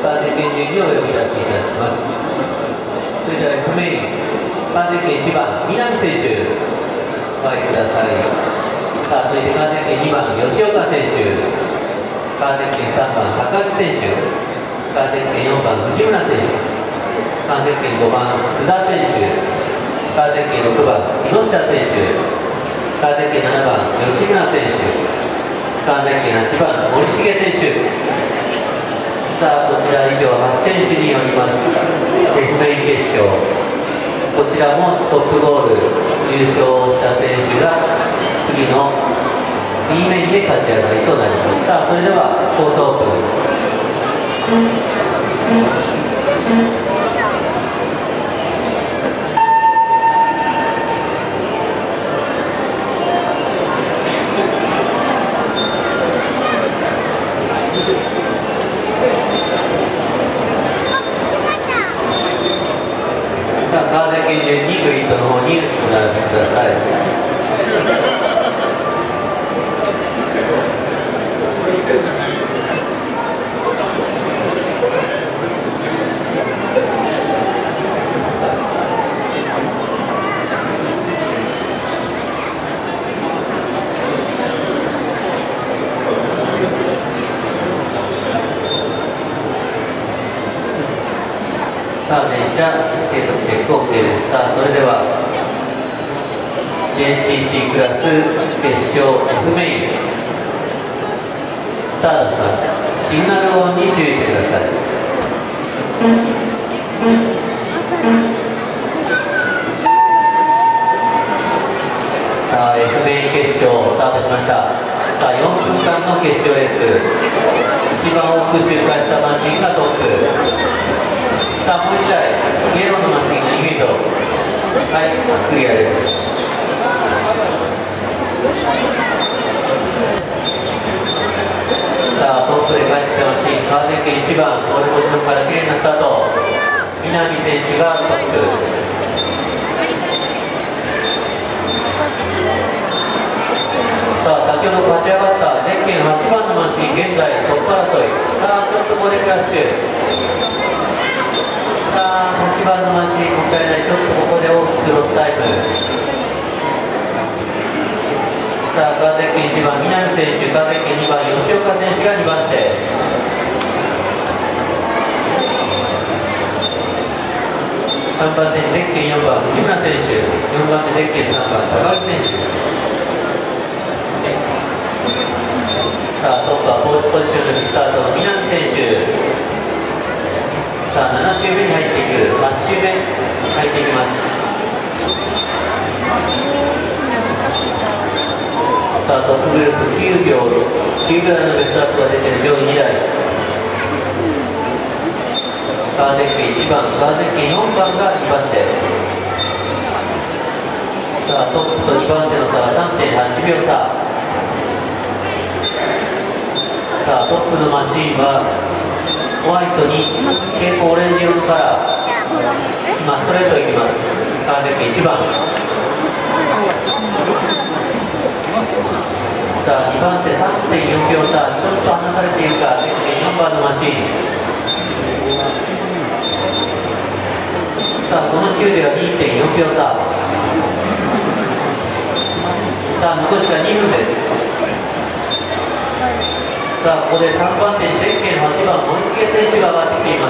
川瀬県順にお呼び出しいたします。それではFメイン、川瀬県1番、南選手、お会いください。さあ、続いて川瀬県2番、吉岡選手、川瀬県3番、高木選手、川瀬県4番、藤村選手、川瀬県5番、須田選手、川瀬県6番、木下選手、川瀬県7番、吉村選手、川瀬県8番、森重選手。さあ、こちら以上8選手によりますFメイン決勝、こちらもトップゴール優勝した選手が次の B メインで勝ち上がりとなります。さあ、それではコートオープン。川瀬県順にグリッドの方にお並びください。さあ、電車計測チェック OK です。さあ、それでは JCC クラス決勝 F メインスタートします。シグナル音に注意してください。さあ、F メイン決勝スタートしました。さあ、4分間の決勝レース、一番多く周回したマシンがトップ。さあ、もう1台、イエローのマシンが2フィート。はい、クリアです。さあ、トップで帰ってきたマシン、川瀬県1番、ポールポジションからきれいなスタート。南選手がトップ。さあ、先ほど勝ち上がったゼッケン8番のマシン、現在トップ争い。さあ、ちょっとここでクラッシュ。さあ、8番のマシン、もったいない、ちょっとここで大きくロスタイム。さあ、川瀬県1番、南選手、川瀬県2番、吉岡選手が2番手。3番手、ゼッケン4番、藤村選手、4番手、ゼッケン3番、高木選手。さあ、トップはポジションにスタートの南選手。さあ、7周目に入っていく、8周目入っていきます。さあ、トップグループ9秒9ぐらいのベストアップが出ている上位2台。川瀬県1番、川瀬県4番が2番手。さあ、トップと2番手の差は 3.8 秒差。さあ、トップのマシンはホワイトに蛍光オレンジ色のカラー。今ストレートいきます。川瀬県1番。さあ、2番手 3.4 秒差、ちょっと離されているか。ゼッケン4番のマシン。さあ、この周では 2.4 秒差。さあ、残りが2分です。さあ、ここで3番手、ゼッケン8番、森重選手が上がってきています。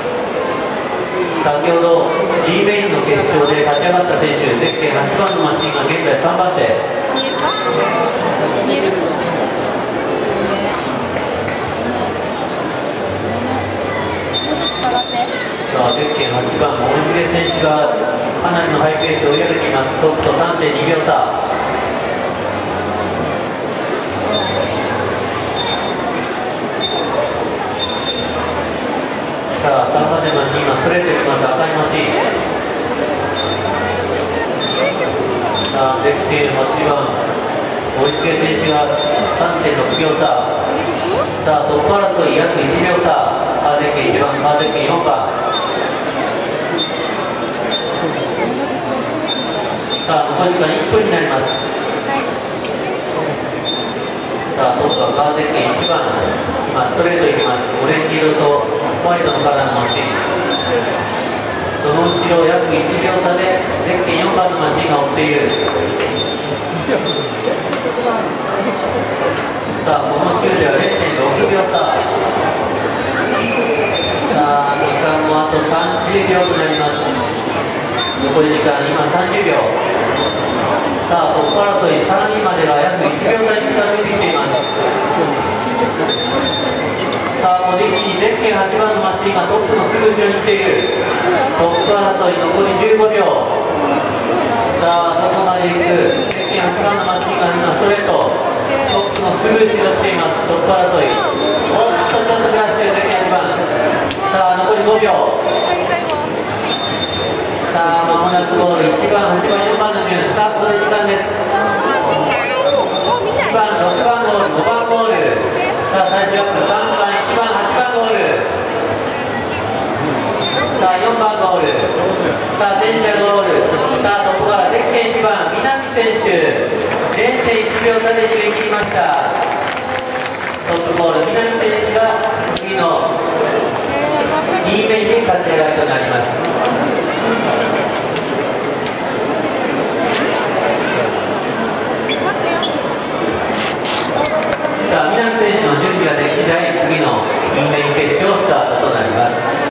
先ほど G メインの決勝で勝ち上がった選手、ゼッケン8番のマシンが現在3番手。さあ、ゼッケン8番、森重選手がかなりのハイペースで追い上げています。トップと 3.2 秒差。さあ、3番手マシン、今ストレートいきます。赤いマシン。さあ、ゼッケン8番、森重選手が 3.6 秒差。さあ、トップ争い約1秒差。川瀬県1番、川瀬県4番。さあ、残り時間1分になります。さあ、トップは川瀬県1番。今、ストレートいきます。オレンジ色とホワイトのカラーのマシン、その後ろ約1秒差でゼッケン4番のマシンが追っている。さあこの周では 0.6 秒差。さあ時間もあと30秒となります。残り時間今30秒。さあトップ争い3位までは約1秒差に近づいてきています。さあ、ポジキーゼッケン8番のマシンがトップのすぐ後ろに来ている。トップ争い残り15秒。さあ、どこまで行く。ゼッケン8番のマシンが今ストレート。トップのすぐ後ろに来ています。トップ争い。おっと、ちょっとずらしてるゼッケン8番。さあ、残り5秒。さあ、まもなくゴール。1番、8番、4番の順。さあ、ここで時間です。1番、6番ゴール、5番ゴール。さあ、最終アップ3番、1番、8番ゴール。さあ、4番ゴール。さあ、選手ゴール。さあ、トップからゼッケン1番、南選手。0.1 秒差で締め切りました。トップゴール、南選手が次の2位面で勝ち上がりとなります。